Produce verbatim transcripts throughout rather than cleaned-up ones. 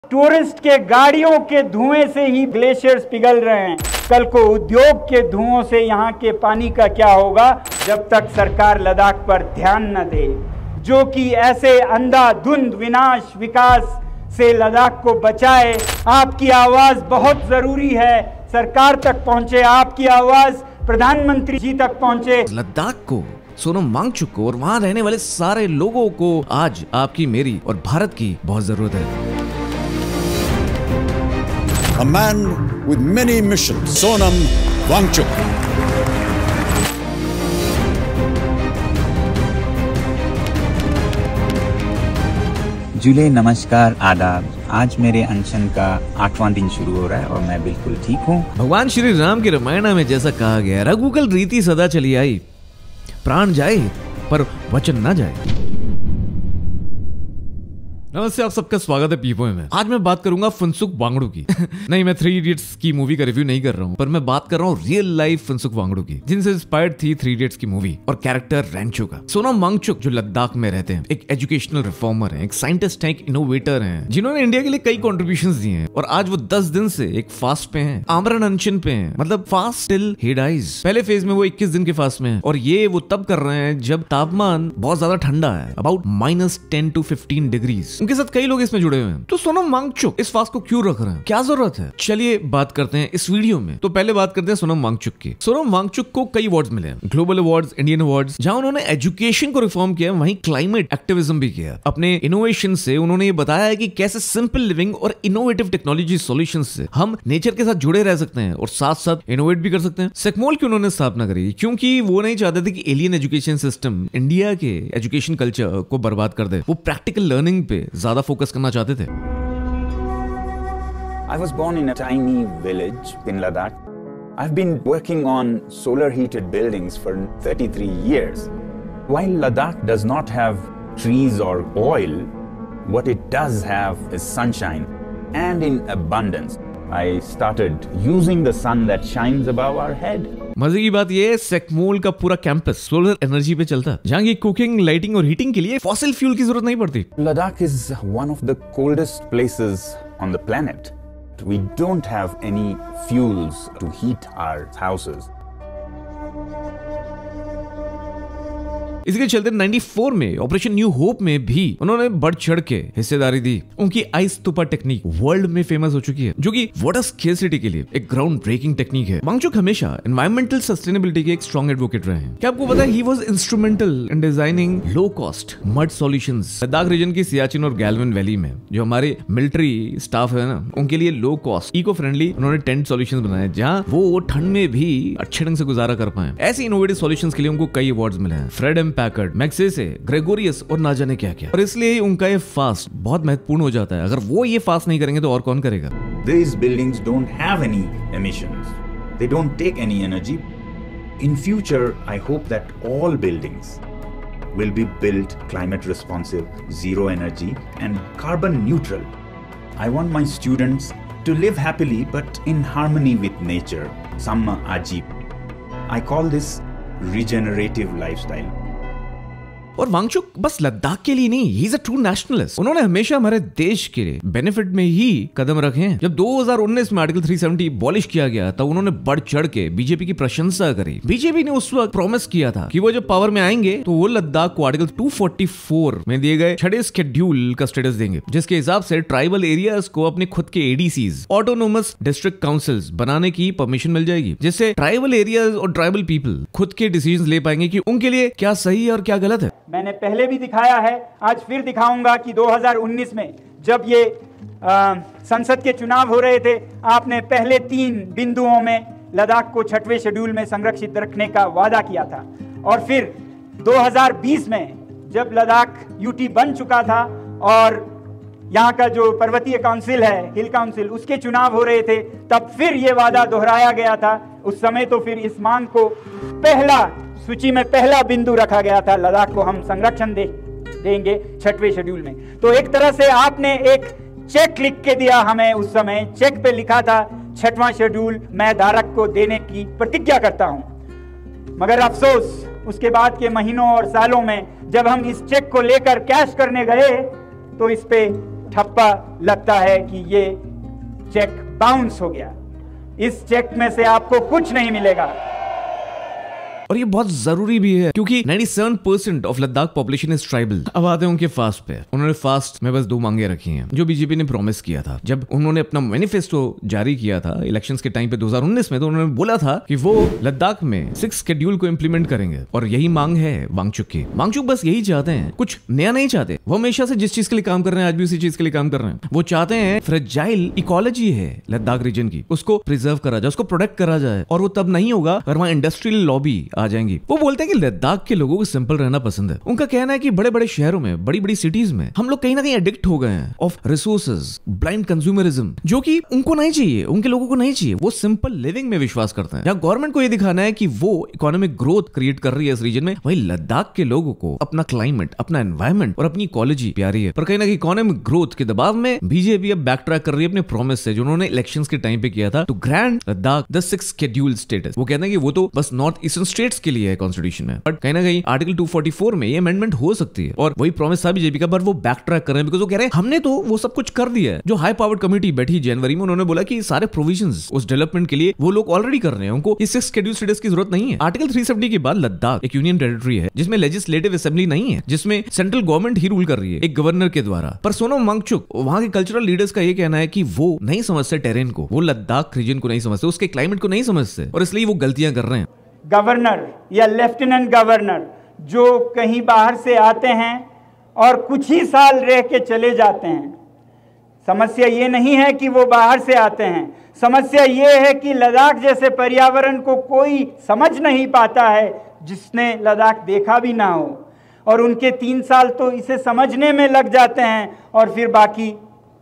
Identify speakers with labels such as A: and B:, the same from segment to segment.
A: Tourist के गाड़ियों के धुएं से ही ग्लेशियर्स पिघल रहे हैं। कल को उद्योग के धुओं से यहाँ के पानी का क्या होगा जब तक सरकार लद्दाख पर ध्यान न दे, जो कि ऐसे अंधाधुंध विनाश विकास से लद्दाख को बचाए। आपकी आवाज बहुत जरूरी है, सरकार तक पहुंचे, आपकी आवाज प्रधानमंत्री जी तक पहुंचे।
B: लद्दाख को, सोनम वांगचुक को और वहाँ रहने वाले सारे लोगों को आज आपकी, मेरी और भारत की बहुत जरूरत है।
C: A man with many missions, Sonam Wangchuk.
D: जुले नमस्कार आदाब। आज मेरे अनशन का आठवां दिन शुरू हो रहा है और मैं बिल्कुल ठीक हूँ।
B: भगवान श्री राम की रामायण में जैसा कहा गया, रघुकुल रीति सदा चली आई, प्राण जाए पर वचन न जाए। नमस्ते, आप सबका स्वागत है पीपोए में। आज मैं बात करूंगा फुनसुक वांगडू की। नहीं, मैं थ्री इडियट्स की मूवी का रिव्यू नहीं कर रहा हूं, पर मैं बात कर रहा हूं रियल लाइफ फुनसुक वांगडू की, जिनसे इंस्पायर्ड थी थ्री इडियट्स की मूवी और कैरेक्टर रैंचो का। सोनम वांगचुक जो लद्दाख में रहते हैं, एक एजुकेशनल रिफॉर्मर हैं, एक साइंटिस्ट हैं, एक इनोवेटर हैं, जिन्होंने इंडिया के लिए कई कॉन्ट्रीब्यूशंस दिए हैं और आज वो दस दिन से एक फास्ट पे हैं, आमरण अनशन पे हैं, मतलब फास्ट टिल ही डाइज। पहले फेज में वो इक्कीस दिन के फास्ट में है और ये वो तब कर रहे हैं जब तापमान बहुत ज्यादा ठंडा है, about minus ten to fifteen degrees. उनके साथ कई लोग इसमें जुड़े हुए हैं। तो सोनम वांगचुक इस फास्ट को क्यों रख रहे हैं, क्या जरूरत है, चलिए बात करते हैं इस वीडियो में। तो पहले बात करते हैं सोनम वांगचुक की। सोनम वांगचुक को कई अवार्ड्स मिले हैं, ग्लोबल अवार्ड्स, इंडियन अवार्ड्स। जहां उन्होंने एजुकेशन को रिफॉर्म किया, वहीं क्लाइमेट एक्टिविज्म भी किया। अपने इनोवेशन से उन्होंने ये बताया है कि कैसे सिंपल लिविंग और इनोवेटिव टेक्नोलॉजी सॉल्यूशंस से हम नेचर के साथ जुड़े रह सकते हैं और साथ साथ इनोवेट भी कर सकते हैं। सेकमोल की उन्होंने स्थापना करी क्योंकि वो नहीं चाहते थे कि एलियन एजुकेशन सिस्टम इंडिया के एजुकेशन कल्चर को बर्बाद कर दे। वो प्रैक्टिकल लर्निंग पे ज्यादा फोकस करना चाहते थे।
E: I was born in a tiny village in Ladakh. I've been working on solar-heated buildings for thirty-three years. While Ladakh does not have trees or oil, what it does have is sunshine, and in abundance. I started using the sun that shines above our head.
B: मजे की बात ये है, सेकमोल का पूरा campus solar energy पे चलता है, जहाँ की कुकिंग, लाइटिंग और हीटिंग के लिए फॉसिल फ्यूल की जरूरत नहीं पड़ती।
E: Ladakh is one of the coldest places on the planet. We don't have any fuels to heat our houses.
B: इसके चलते चौरानवे में ऑपरेशन न्यू होप में भी उन्होंने बढ़ चढ़ के हिस्सेदारी दी। उनकी आइस तुपा टेक्निक वर्ल्ड में फेमस हो चुकी है, जो कि वाटर स्केर्सिटी के लिए एक ग्राउंड ब्रेकिंग टेक्निक है। वांगचुक हमेशा एनवायरमेंटल सस्टेनेबिलिटी के एक स्ट्रॉन्ग एडवोकेट रहे हैं। क्या आपको पता है, he was instrumental in designing low cost mud solutions. Ladakh region की सियाचिन और गैल्वन वैली में जो हमारे मिलिट्री स्टाफ है ना, उनके लिए लो कॉस्ट इको फ्रेंडली उन्होंने टेंट सॉल्यूशंस बनाए, जहां वो ठंड में भी अच्छे ढंग से गुजारा कर पाए। ऐसे इनोवेटिव सॉल्यूशंस के लिए उनको कई अवार्ड्स मिले हैं, फ्रेड पैकर्ड, मैक्सेसे, ग्रेगोरियस और ना जाने क्या क्या। और इसलिए उनका ये फास्ट बहुत महत्वपूर्ण हो जाता है। अगर वो ये फास्ट नहीं करेंगे तो और कौन करेगा।
E: These buildings don't have any emissions. They don't take any energy. In future, I hope that all buildings will be built climate responsive, zero energy and carbon neutral. I want my students to live happily but in harmony with nature. Samma Ajib. I call this regenerative lifestyle.
B: और वांगचुक बस लद्दाख के लिए नहीं, he is a true nationalist. उन्होंने हमेशा हमारे देश के बेनिफिट में ही कदम रखे हैं। जब दो हज़ार उन्नीस में आर्टिकल तीन सौ सत्तर अबॉलिश किया गया तब उन्होंने बढ़ चढ़ के बीजेपी की प्रशंसा करी। बीजेपी ने उस वक्त प्रॉमिस किया था कि वो जब पावर में आएंगे तो वो लद्दाख को आर्टिकल दो सौ चौवालीस में दिए गए छठे शेड्यूल का स्टेटस देंगे, जिसके हिसाब से ट्राइबल एरियाज को अपने खुद के एडीसीज, ऑटोनोमस डिस्ट्रिक्ट काउंसिल्स बनाने की परमिशन मिल जाएगी, जिससे ट्राइबल एरियाज और ट्राइबल पीपल खुद के डिसीजन ले पाएंगे कि उनके लिए क्या सही है और क्या गलत है।
A: मैंने पहले भी दिखाया है, आज फिर दिखाऊंगा कि दो हज़ार उन्नीस में जब ये आ, संसद के चुनाव हो रहे थे, आपने पहले तीन बिंदुओं में लद्दाख को छठवें शेड्यूल में संरक्षित रखने का वादा किया था। और फिर दो हज़ार बीस में जब लद्दाख यूटी बन चुका था और यहाँ का जो पर्वतीय काउंसिल है, हिल काउंसिल, उसके चुनाव हो रहे थे, तब फिर ये वादा दोहराया गया था। उस समय तो फिर इस मांग को पहला सूची में पहला बिंदु रखा गया था, लद्दाख को हम संरक्षण दे देंगे छठवें शेड्यूल में। तो एक तरह से आपने एक चेक लिख के दिया हमें। उस समय चेक पे लिखा था छठवां शेड्यूल मैं धारक को देने की प्रतिज्ञा करता हूं। मगर अफसोस, उसके बाद के महीनों और सालों में जब हम इस चेक को लेकर कैश करने गए तो इस पे ठप्पा लगता है कि ये चेक बाउंस हो गया। इस चेक में से आपको कुछ नहीं मिलेगा।
B: और ये बहुत जरूरी भी है क्योंकि सत्तानवे percent of Ladakh population is tribal. अब आते हैं उनके फास्ट पे। उन्होंने फास्ट में बस दो मांगे रखी हैं जो बीजेपी ने प्रॉमिस किया था जब उन्होंने अपना मैनिफेस्टो जारी किया था इलेक्शंस के टाइम पे दो हज़ार उन्नीस में। तो उन्होंने बोला था कि वो लद्दाख में सिक्स शेड्यूल को इंप्लीमेंट करेंगे और यही मांग है वांगचुक की। वांगचुक बस यही चाहते हैं, कुछ नया नहीं चाहते। वो हमेशा से जिस चीज के लिए काम कर रहे हैं आज भी उसी चीज के लिए काम कर रहे हैं। वो चाहते हैं फ्रेजाइल इकोलॉजी है लद्दाख रीजन की, उसको प्रिजर्व करा जाए, उसको प्रोटेक्ट करा जाए। और वो तब नहीं होगा अगर वहां इंडस्ट्रियल लॉबी आ जाएंगी। वो बोलते हैं कि लद्दाख के लोगों को सिंपल रहना पसंद है। उनका कहना है कि बड़े बड़े शहरों में, बड़ी बड़ी सिटीज में हम लोग कहीं ना कहीं एडिक्ट हो गए हैं ऑफ रिसोर्सेज, ब्लाइंड कंज्यूमरिज्म, जो कि उनको नहीं चाहिए, उनके लोगों को नहीं चाहिए। वो सिंपल लिविंग में विश्वास करते हैं। जहां गवर्नमेंट को यह दिखाना है कि वो इकोनॉमिक ग्रोथ क्रिएट कर रही है इस रीजन में, वही लद्दाख के लोगों को अपना क्लाइमेट, अपना एनवायरमेंट और अपनी इकोलॉजी प्यारी है। पर कहीं ना कहीं इकोनॉमिक ग्रोथ के दबाव में बीजेपी अब बैक ट्रैक कर रही है अपने प्रॉमिस से जो उन्होंने इलेक्शंस के टाइम पे किया था to grant Ladakh the six schedule status. वो कहते हैं कि वो तो बस नॉर्थ ईस्टर्न स्टेट्स के लिए है कॉन्स्टिट्यूशन में, बट कहीं ना कहीं आर्टिकल टू फोर्टी फोर में ये अमेंडमेंट हो सकती है। और वही प्रॉमिस था बीजेपी का, पर वो बैक ट्रैक कर रहे हैं बिकॉज़ वो कह रहे हैं हमने तो वो सब कुछ कर दिया है। जो हाई पावर्ड कमेटी बैठी जनवरी में, उन्होंने बोला कि सारे प्रोविजंस उस डेवलपमेंट के लिए वो लोग ऑलरेडी कर रहे हैं, उनको इस सिक्स शेड्यूल स्टेटस की जरूरत नहीं है। आर्टिकल थ्री सेवेंटी के बाद लद्दाख एक यूनियन टेरिटरी है जिसमें लेजिस्लेटिव असेंबली नहीं है, जिसमें सेंट्रल गवर्नमेंट ही रूल कर रही है एक गवर्नर के द्वारा। पर सोनम वांगचुक, वहां के कल्चरल लीडर्स का ये कहना है कि वो नहीं समझते टेरेन को, वो लद्दाख रीजन को नहीं समझते, उसके क्लाइमेट को नहीं समझते और इसलिए वो गलतियां कर रहे हैं।
A: गवर्नर या लेफ्टिनेंट गवर्नर जो कहीं बाहर से आते हैं और कुछ ही साल रह के चले जाते हैं, समस्या ये नहीं है कि वो बाहर से आते हैं, समस्या ये है कि लद्दाख जैसे पर्यावरण को कोई समझ नहीं पाता है जिसने लद्दाख देखा भी ना हो, और उनके तीन साल तो इसे समझने में लग जाते हैं और फिर बाकी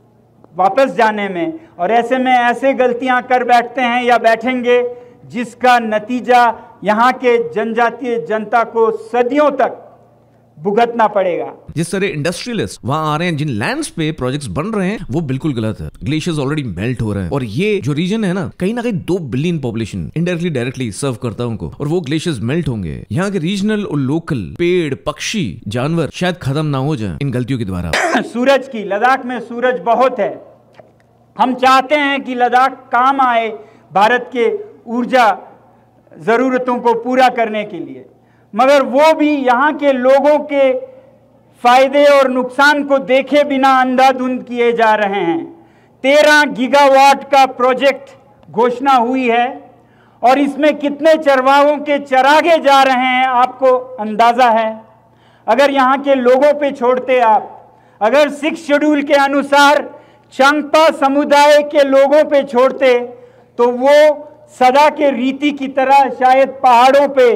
A: वापस जाने में। और ऐसे में ऐसे गलतियां कर बैठते हैं या बैठेंगे जिसका नतीजा यहाँ के जनजातीय जनता को सदियों तक भुगतना पड़ेगा।
B: जिस तरह इंडस्ट्रियलिस्ट वहां आ रहे हैं, जिन लैंड्स पे प्रोजेक्ट्स बन रहे हैं, वो बिल्कुल गलत है। ग्लेशियर्स ऑलरेडी मेल्ट हो रहे हैं और ये जो रीजन है ना, कहीं ना कहीं दो billion population indirectly directly serve करता है उनको, और वो ग्लेशियर्स मेल्ट होंगे। यहाँ के रीजनल और लोकल पेड़, पक्षी, जानवर शायद खत्म ना हो जाए इन गलतियों के द्वारा।
A: सूरज की, लद्दाख में सूरज बहुत है। हम चाहते हैं कि लद्दाख काम आए भारत के ऊर्जा जरूरतों को पूरा करने के लिए, मगर वो भी यहाँ के लोगों के फायदे और नुकसान को देखे बिना अंधाधुंध किए जा रहे हैं। तेरह गीगावाट का प्रोजेक्ट घोषणा हुई है और इसमें कितने चरवाहों के चरागे जा रहे हैं आपको अंदाजा है। अगर यहाँ के लोगों पे छोड़ते आप, अगर सिक्स शेड्यूल के अनुसार चंगपा समुदाय के लोगों पे छोड़ते, तो वो सदा के रीति की तरह शायद पहाड़ों पे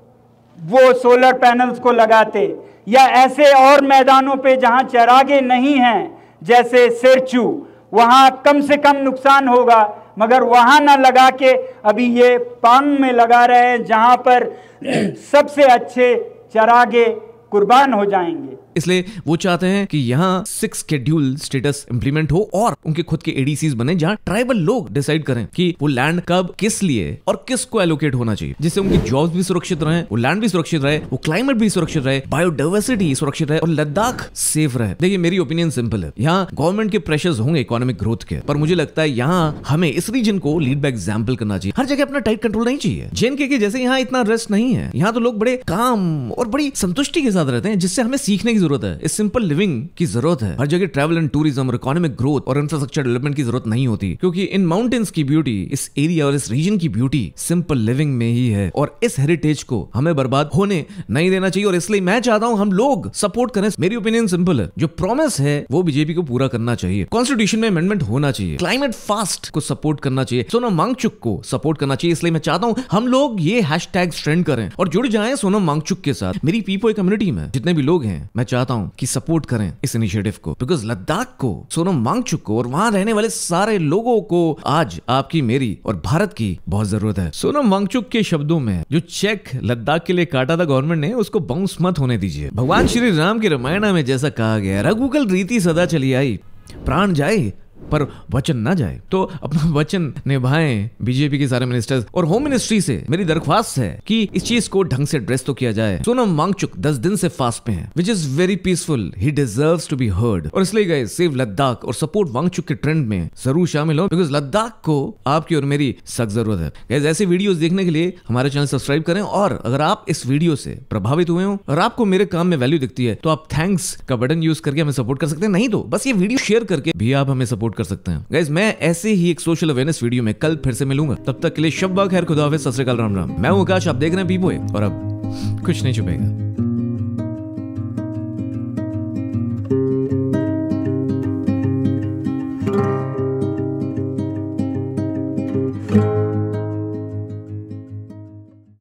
A: वो सोलर पैनल्स को लगाते, या ऐसे और मैदानों पे जहां चरागे नहीं हैं जैसे सेरचू, वहां कम से कम नुकसान होगा, मगर वहां ना लगा के अभी ये पांग में लगा रहे हैं जहां पर सबसे अच्छे चरागे कुर्बान हो जाएंगे।
B: इसलिए वो चाहते हैं कि यहाँ सिक्स शेड्यूल स्टेटस इंप्लीमेंट हो और उनके खुद के एडीसीज बने जहां ट्राइबल लोग डिसाइड करें कि वो लैंड कब, किस लिए और किसको एलोकेट होना चाहिए, जिससे उनकी जॉब्स भी सुरक्षित रहे, वो लैंड भी सुरक्षित रहे, वो क्लाइमेट भी सुरक्षित रहे, बायोडाइवर्सिटी सुरक्षित रहे और लद्दाख सेफ रहे। देखिए मेरी ओपिनियन सिंपल है, यहाँ गवर्नमेंट के प्रेशर्स होंगे इकोनॉमिक ग्रोथ के, पर मुझे लगता है यहाँ हमें इस रीजन को लीड बाय एग्जाम्पल करना चाहिए। हर जगह अपना टाइट कंट्रोल नहीं चाहिए। जेएनके के जैसे यहाँ इतना रेस्ट नहीं है। यहाँ तो लोग बड़े काम और बड़ी संतुष्टि के साथ रहते हैं, जिससे हमें सीखने की जरूरत है। इस सिंपल लिविंग की जरूरत है। हर जगह ट्रैवल एंड टूरिज्म और इकोनॉमिक ग्रोथ और इंफ्रास्ट्रक्चर डेवलपमेंट की जरूरत नहीं होती, क्योंकि इन माउंटेन्स की ब्यूटी, इस एरिया और इस रीजन की ब्यूटी सिंपल लिविंग में ही है और इस हेरिटेज को हमें बर्बाद होने नहीं देना चाहिए। और इसलिए मैं चाहता हूं हम लोग सपोर्ट करें। मेरी ओपिनियन सिंपल है, जो प्रॉमिस है वो बीजेपी को पूरा करना चाहिए। कॉन्स्टिट्यूशन में अमेंडमेंट होना चाहिए। क्लाइमेट फास्ट को सपोर्ट करना चाहिए। सोनम वांगचुक को सपोर्ट करना चाहिए। इसलिए मैं चाहता हूं हम लोग ये हैशटैग ट्रेंड करें और जुड़ जाएं सोनम वांगचुक के साथ। मेरी पीपल कम्युनिटी में जितने भी लोग हैं, मैं चाहता हूं कि सपोर्ट करें इस इनिशिएटिव को, बिकॉज लद्दाख को, सोनम वांगचुक को और वहां रहने वाले सारे लोगों को आज आपकी, मेरी और भारत की बहुत जरूरत है। सोनम वांगचुक के शब्दों में, जो चेक लद्दाख के लिए काटा था गवर्नमेंट ने, उसको बाउंस मत होने दीजिए। भगवान श्री राम के रामायण में जैसा कहा गया, रघुकुल रीति सदा चली आई, प्राण जाए पर वचन ना जाए तो अपना वचन निभाएं। बीजेपी के सारे मिनिस्टर्स और होम मिनिस्ट्री से मेरी दरख्वास्त है कि इस चीज को ढंग से एड्रेस तो किया जाए। सोनम वांगचुक दस दिन से फास्ट पे हैं, which is very peaceful, he deserves to be heard. और इसलिए गाइस सेव लद्दाख और सपोर्ट वांगचुक के ट्रेंड में जरूर शामिल हो, बिकॉज लद्दाख को आपकी और मेरी सख्त जरूरत है। गाइस ऐसे वीडियोस देखने के लिए हमारे चैनल सब्सक्राइब करें, और अगर आप इस वीडियो से प्रभावित हुए हो और आपको मेरे काम में वैल्यू दिखती है तो आप थैंक्स का बटन यूज करके हमें सपोर्ट कर सकते हैं, नहीं तो बस ये वीडियो शेयर करके भी आप हमें सपोर्ट कर सकते हैं। गाइस मैं ऐसे ही एक सोशल अवेयरनेस वीडियो में कल फिर से मिलूंगा, तब तक के लिए शब्बा खैर, खुदा हाफिज़, सत श्री अकाल, राम राम। मैं हूं आकाश, आप देख रहे हैं पीपोए, और अब कुछ नहीं छुपेगा।